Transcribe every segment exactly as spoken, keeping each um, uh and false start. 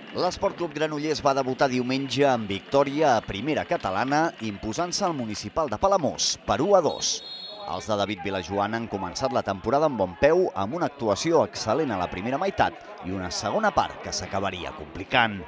L'Esport Club Granollers va debutar diumenge amb victòria a primera catalana, imposant-se al municipal de Palamós per u a dos. Els de David Vilajoan han començat la temporada amb bon peu, amb una actuació excel·lent a la primera meitat i una segona part que s'acabaria complicant.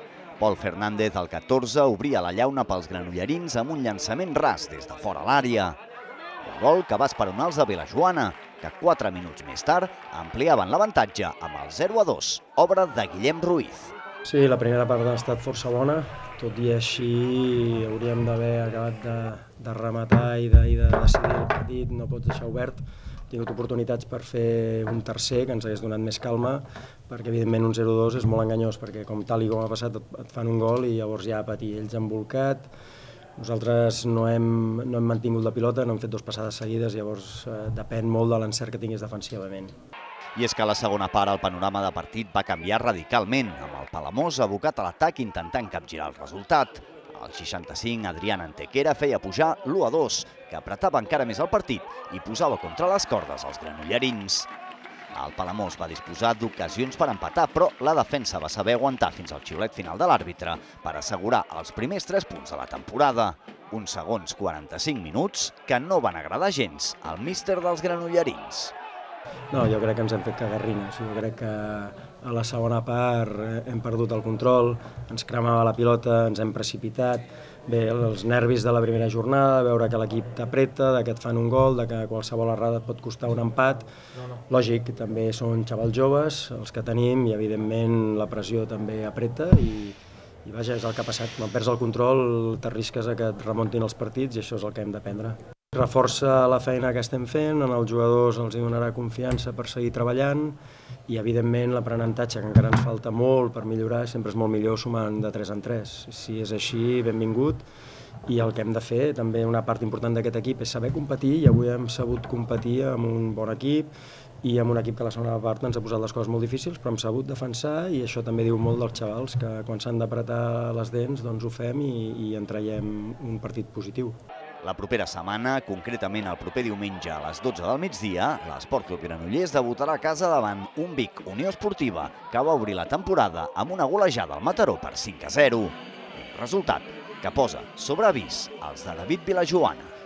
Pol Fernández, al catorze, obria la llauna pels granollerins amb un llançament ras des de fora l'àrea. Un gol que va esperonar els de Vilajoana, que quatre minuts més tard ampliaven l'avantatge amb el zero a dos, obra de Guillem Ruiz. Sí, la primera part ha estat força bona, tot i així hauríem d'haver acabat de, de rematar i de, i de decidir el partit, no pots deixar obert. He tingut oportunitats per fer un tercer que ens hagués donat més calma, perquè evidentment un zero a dos és molt enganyós, perquè com tal i com ha passat et fan un gol i llavors ja a patir. Ells han volcat, nosaltres no hem, no hem mantingut la pilota, no hem fet dues passades seguides, llavors eh, depèn molt de l'encert que tinguis defensivament. I és que a la segona part el panorama de partit va canviar radicalment, amb el Palamós abocat a l'atac intentant capgirar el resultat. Al seixanta-cinc, Adrián Antequera feia pujar l'u a dos, que apretava encara més el partit i posava contra les cordes els granollerins. El Palamós va disposar d'ocasions per empatar, però la defensa va saber aguantar fins al xiulet final de l'àrbitre per assegurar els primers tres punts de la temporada. Uns segons quaranta-cinc minuts que no van agradar gens al míster dels granollerins. No, jo crec que ens hem fet cagarrines. Jo crec que a la segona part hem perdut el control, ens cremava la pilota, ens hem precipitat. Bé, els nervis de la primera jornada, veure que l'equip t'apreta, que et fan un gol, que qualsevol errada et pot costar un empat. Lògic, també són xavals joves, els que tenim, i evidentment la pressió també apreta i, i vaja, és el que ha passat. Quan perds el control t'arrisques a que et remuntin els partits i això és el que hem d'aprendre. Reforça la feina que estem fent, en els jugadors els donarà confiança per seguir treballant i evidentment l'aprenentatge, que encara ens falta molt per millorar, sempre és molt millor sumant de tres en tres. Si és així, benvingut, i el que hem de fer, també una part important d'aquest equip, és saber competir, i avui hem sabut competir amb un bon equip i amb un equip que a la segona part ens ha posat les coses molt difícils, però hem sabut defensar i això també diu molt dels xavals, que quan s'han d'apretar les dents doncs ho fem i, i en traiem un partit positiu. La propera setmana, concretament el proper diumenge a les dotze del migdia, l'Esport Club Granollers debutarà a casa davant un Vic Unió Esportiva, que va obrir la temporada amb una golejada al Mataró per cinc a zero. Un resultat que posa sobre avís els de David Vilajoana.